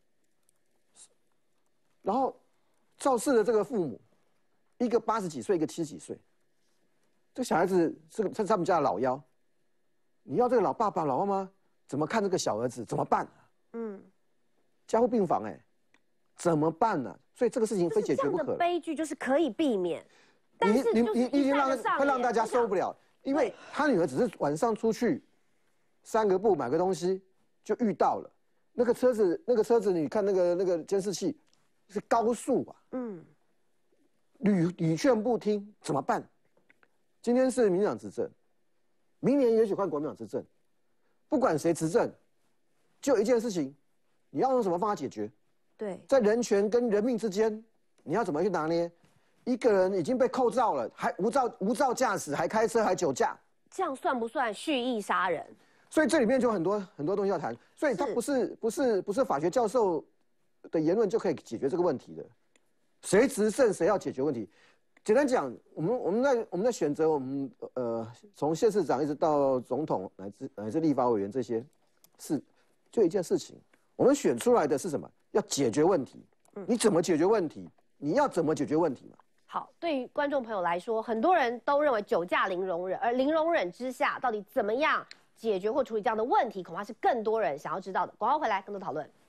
然后肇事的这个父母，一个八十几岁，一个七十几岁，这个小孩子是个是他们家的老幺，你要这个老爸爸、老妈妈怎么看这个小儿子？怎么办？嗯，加护病房哎、欸，怎么办呢、啊？所以这个事情非解决不可。 这样的悲剧就是可以避免，但是你就是你你已经让会会让大家受不了，因为他女儿只是晚上出去，散个步买个东西就遇到了，那个车子那个车子你看那个那个监视器是高速啊，嗯，屡屡劝不听，怎么办？今天是民进党执政，明年也许换国民党执政，不管谁执政，就一件事情，你要用什么方法解决？ 对， 在人权跟人命之间，你要怎么去拿捏？一个人已经被扣照了，还无照无照驾驶，还开车，还酒驾， 这样算不算蓄意杀人？ 所以这里面就有很多很多东西要谈。所以他不是不是不是法学教授的言论就可以解决这个问题的。谁执政谁要解决问题。简单讲，我们我们在我们在选择我们呃从县市长一直到总统乃至乃至立法委员这些，是就一件事情，我们选出来的是什么？要解决问题。你怎么解决问题？你要怎么解决问题嘛？ 好，对于观众朋友来说，很多人都认为酒驾零容忍，而零容忍之下，到底怎么样解决或处理这样的问题，恐怕是更多人想要知道的。广告回来，更多讨论。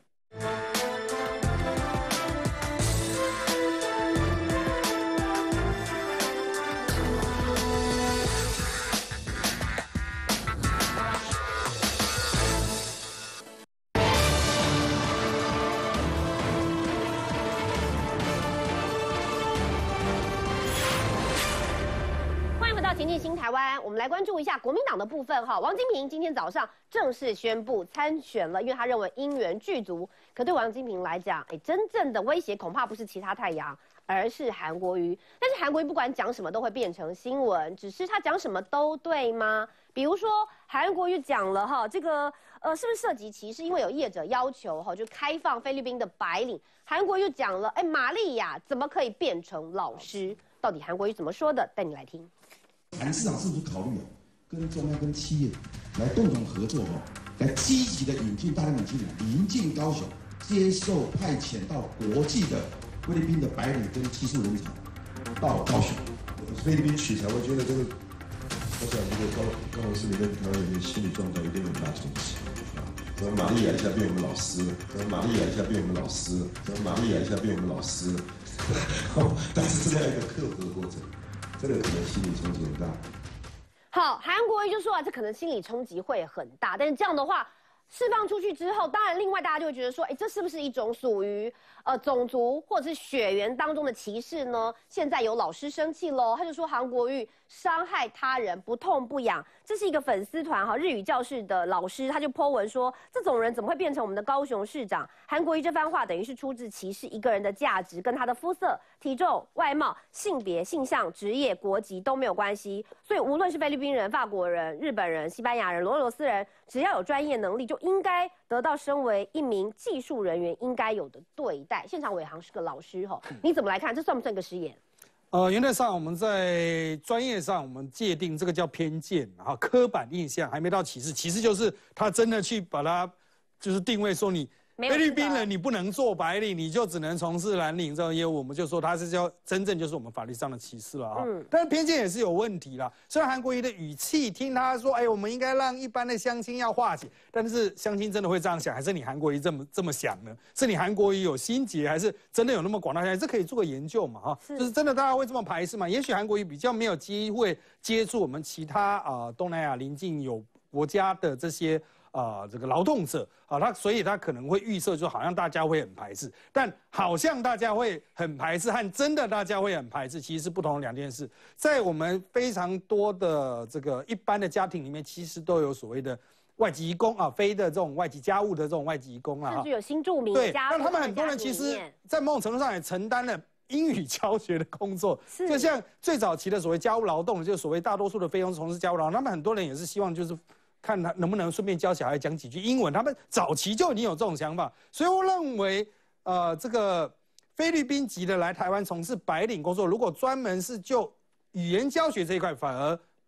前进新台湾，我们来关注一下国民党的部分哈。王金平今天早上正式宣布参选了，因为他认为因缘具足。可对王金平来讲，哎，真正的威胁恐怕不是其他太阳，而是韩国瑜。但是韩国瑜不管讲什么都会变成新闻，只是他讲什么都对吗？比如说韩国瑜讲了哈，这个呃是不是涉及歧视？因为有业者要求哈，就开放菲律宾的白领。韩国瑜讲了，哎，玛利亚怎么可以变成老师？到底韩国瑜怎么说的？带你来听。 韩市长是不是考虑哦，跟中央跟企业来共同合作哦，来积极的引进大量的技能，临近高雄，接受派遣到国际的菲律宾的白领跟技术人才到高雄。 菲律宾取材，我觉得这个，我想这个高高雄市民跟台湾人的心理状态一定有很大冲击啊。怎么玛丽亚一下变我们老师了？怎么玛丽亚一下变我们老师了？怎么玛丽亚一下变我们老师了？但是这样一个克服的过程。这个可能心理冲击很大。 好，韩国瑜就说啊，这可能心理冲击会很大，但是这样的话释放出去之后，当然另外大家就会觉得说，哎，这是不是一种属于呃种族或者是血缘当中的歧视呢？现在有老师生气喽，他就说韩国瑜伤害他人不痛不痒，这是一个粉丝团哈，日语教室的老师他就 po 文说，这种人怎么会变成我们的高雄市长？韩国瑜这番话等于是出自歧视一个人的价值跟他的肤色、体重、外貌、性别、性向、职业、国籍都没有关系，所以无论是菲律宾人、法国人、日本人、西班牙人、俄罗斯人，只要有专业能力，就应该得到身为一名技术人员应该有的对待。现场伟航是个老师哈，你怎么来看？这算不算一个失言？ 呃，原则上我们在专业上，我们界定这个叫偏见，然后刻板印象，还没到歧视。歧视就是他真的去把它就是定位说你菲律宾人你不能做白领，你就只能从事蓝领这种业务，我们就说他是叫真正就是我们法律上的歧视了哈。嗯。但是偏见也是有问题啦。虽然韩国瑜的语气听他说，哎，我们应该让一般的乡亲要化解，但是乡亲真的会这样想，还是你韩国瑜这么这么想呢？是你韩国瑜有心结，还是真的有那么广大乡亲？这可以做个研究嘛哈。是。就是真的大家会这么排斥吗？也许韩国瑜比较没有机会接触我们其他啊、呃、东南亚邻近有国家的这些。啊、呃，这个劳动者啊，他所以他可能会预设，就好像大家会很排斥，但好像大家会很排斥和真的大家会很排斥，其实是不同的两件事。在我们非常多的这个一般的家庭里面，其实都有所谓的外籍移工啊，非的这种外籍家务的这种外籍移工啊， 甚至有新住民对， 加入。 那他们很多人其实，在某种程度上也承担了英语教学的工作，就像最早期的所谓家务劳动，就是所谓大多数的菲佣从事家务劳动，他们很多人也是希望就是。看他能不能顺便教小孩讲几句英文，他们早期就已经有这种想法，所以我认为，呃，这个菲律宾籍的来台湾从事白领工作，如果专门是就语言教学这一块，反而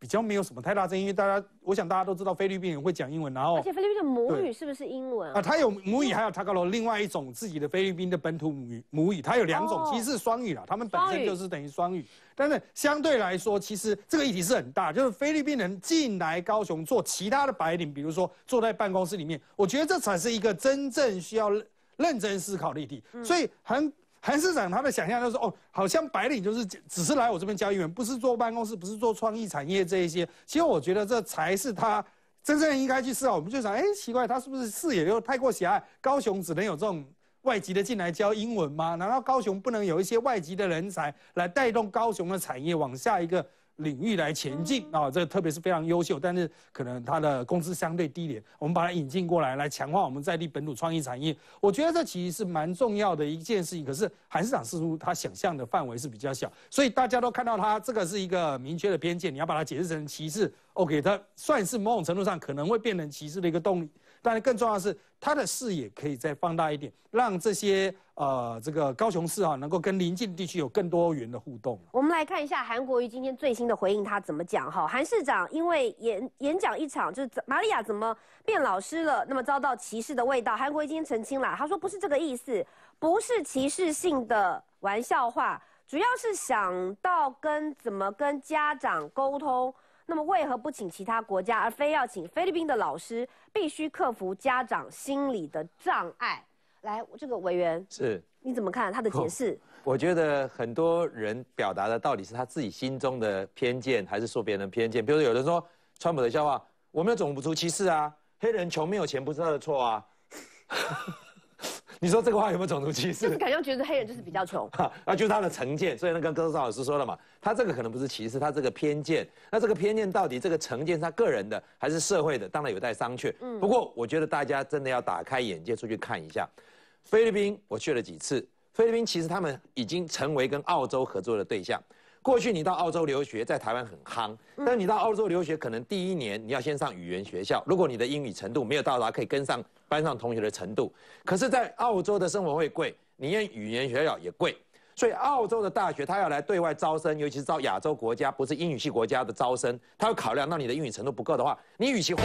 比较没有什么太大争议，因为大家，我想大家都知道菲律宾人会讲英文，然后而且菲律宾的母语是不是英文啊？他有母语，还有塔嘎罗另外一种自己的菲律宾的本土母语，母语它有两种，哦、其实是双语啦，他们本身就是等于双语。但是相对来说，其实这个议题是很大，就是菲律宾人进来高雄做其他的白领，比如说坐在办公室里面，我觉得这才是一个真正需要认真思考的议题。嗯、所以很。韩市长他的想象就是哦，好像白领就是只是来我这边教英文，不是做办公室，不是做创意产业这一些。其实我觉得这才是他真正应该去思考。我们就想，哎，奇怪，他是不是视野又太过狭隘？高雄只能有这种外籍的进来教英文吗？难道高雄不能有一些外籍的人才来带动高雄的产业往下一个领域来前进啊、哦？这特别是非常优秀，但是可能它的工资相对低廉，我们把它引进过来，来强化我们在地本土创意产业。我觉得这其实是蛮重要的一件事情。可是韩市长似乎他想象的范围是比较小，所以大家都看到他这个是一个明确的偏见，你要把它解释成歧视 ，OK， 它算是某种程度上可能会变成歧视的一个动力。但是更重要的是，他的视野可以再放大一点，让这些呃这个高雄市啊能够跟邻近地区有更多元的互动。 我们来看一下韩国瑜今天最新的回应，他怎么讲哈？韩市长因为演演讲一场，就是玛利亚怎么变老师了，那么遭到歧视的味道，韩国瑜今天澄清了，他说不是这个意思，不是歧视性的玩笑话，主要是想到跟怎么跟家长沟通。那么为何不请其他国家，而非要请菲律宾的老师？必须克服家长心理的障碍。来，这个委员是你怎么看他的解释？ 我觉得很多人表达的到底是他自己心中的偏见，还是说别人的偏见？比如说有人说川普的笑话，我没有种族歧视啊，黑人穷没有钱不是他的错啊。你说这个话有没有种族歧视？ 就是感觉觉得黑人就是比较穷， 啊，就是他的成见。所以那个高老师说了嘛，他这个可能不是歧视，他这个偏见。那这个偏见到底这个成见是他个人的还是社会的？当然有待商榷。嗯，不过我觉得大家真的要打开眼界，出去看一下。菲律宾我去了几次，菲律宾其实他们已经成为跟澳洲合作的对象。过去你到澳洲留学，在台湾很夯，但是你到澳洲留学，可能第一年你要先上语言学校，如果你的英语程度没有到达可以跟上班上同学的程度，可是，在澳洲的生活会贵，你念语言学校也贵，所以澳洲的大学他要来对外招生，尤其是招亚洲国家，不是英语系国家的招生，他会考量到你的英语程度不够的话，你与其花。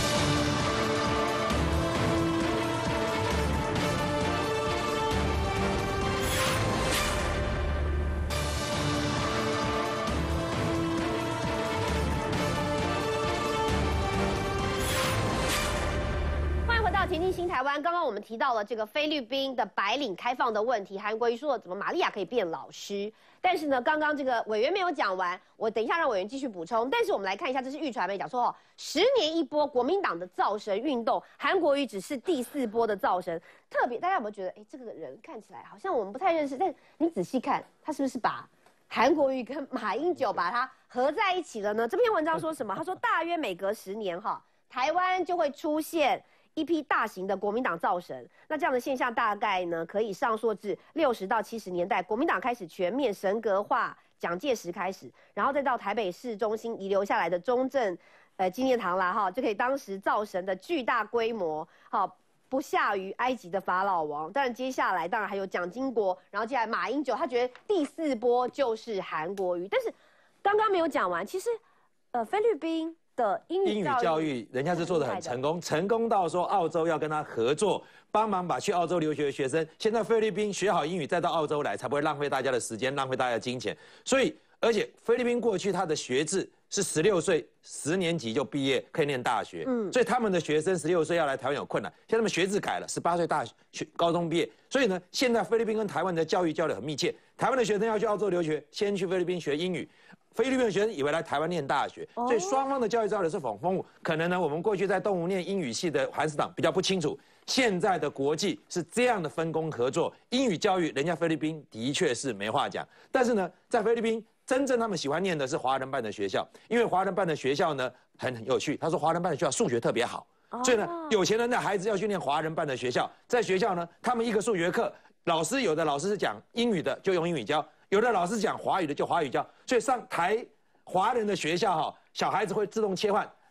前进新台湾，刚刚我们提到了这个菲律宾的白领开放的问题，韩国瑜说怎么玛利亚可以变老师，但是呢，刚刚这个委员没有讲完，我等一下让委员继续补充。但是我们来看一下，这是玉传媒讲说哦，十年一波国民党的造神运动，韩国瑜只是第四波的造神，特别大家有没有觉得，哎，这个人看起来好像我们不太认识，但你仔细看，他是不是把韩国瑜跟马英九把它合在一起了呢？这篇文章说什么？他说大约每隔十年哈，台湾就会出现一批大型的国民党造神，那这样的现象大概呢可以上溯至六十到七十年代，国民党开始全面神格化，蒋介石开始，然后再到台北市中心遗留下来的中正呃纪念堂啦哈，就可以当时造神的巨大规模，哈不下于埃及的法老王。当然接下来当然还有蒋经国，然后接下来马英九，他觉得第四波就是韩国瑜。但是刚刚没有讲完，其实呃菲律宾的英语英语教育，人家是做得很成功，成功到说澳洲要跟他合作，帮忙把去澳洲留学的学生，现在菲律宾学好英语再到澳洲来，才不会浪费大家的时间，浪费大家的金钱。所以，而且菲律宾过去他的学制是十六岁十年级就毕业，可以念大学，嗯，所以他们的学生十六岁要来台湾有困难。现在他们学制改了，十八岁大学高中毕业，所以呢，现在菲律宾跟台湾的教育交流很密切。台湾的学生要去澳洲留学，先去菲律宾学英语。菲律宾的学生以为来台湾念大学，所以双方的教育交流是很丰富。可能呢，我们过去在东吴念英语系的韩市长比较不清楚，现在的国际是这样的分工合作。英语教育，人家菲律宾的确是没话讲，但是呢，在菲律宾真正他们喜欢念的是华人办的学校，因为华人办的学校呢很很有趣。他说华人办的学校数学特别好，所以呢，有钱人的孩子要去念华人办的学校，在学校呢，他们一个数学课，老师有的老师是讲英语的，就用英语教。有的老师讲华语的就华语教，所以上台华人的学校哈，小孩子会自动切换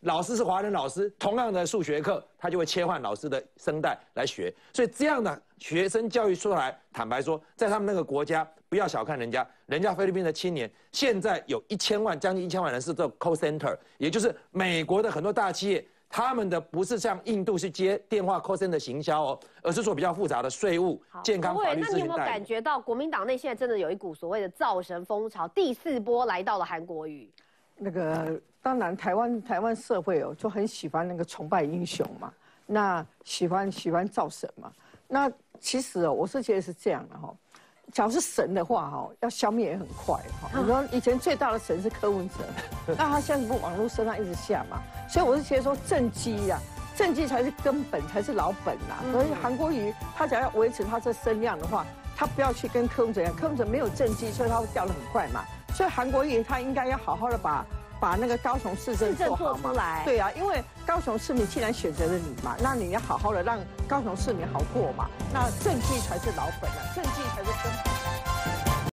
老师是华人老师，同样的数学课，他就会切换老师的声带来学。所以这样的学生教育出来，坦白说，在他们那个国家，不要小看人家，人家菲律宾的青年现在有一千万，将近一千万人是做 call center， 也就是美国的很多大企业。他们的不是像印度是接电话 call center 的行销哦，而是做比较复杂的税务、健康、法律、 那你有没有感觉到国民党内现在真的有一股所谓的造神风潮，第四波来到了韩国瑜？ 那个当然，台湾台湾社会哦就很喜欢那个崇拜英雄嘛，那喜欢喜欢造神嘛。那其实哦，我是觉得是这样的哈、哦。假如是神的话，哈，要消灭也很快，哈。你说以前最大的神是柯文哲，那他现在不网络声浪一直下嘛，所以我是觉得说政绩呀，政绩才是根本，才是老本啦。所以韩国瑜他只要要维持他这声量的话，他不要去跟柯文哲一样，柯文哲没有政绩，所以他会掉得很快嘛。所以韩国瑜他应该要好好的把把那个高雄市政做好嘛。对啊，因为高雄市民既然选择了你嘛，那你要好好的让高雄市民好过嘛。那政绩才是老本啊，政绩才是根本。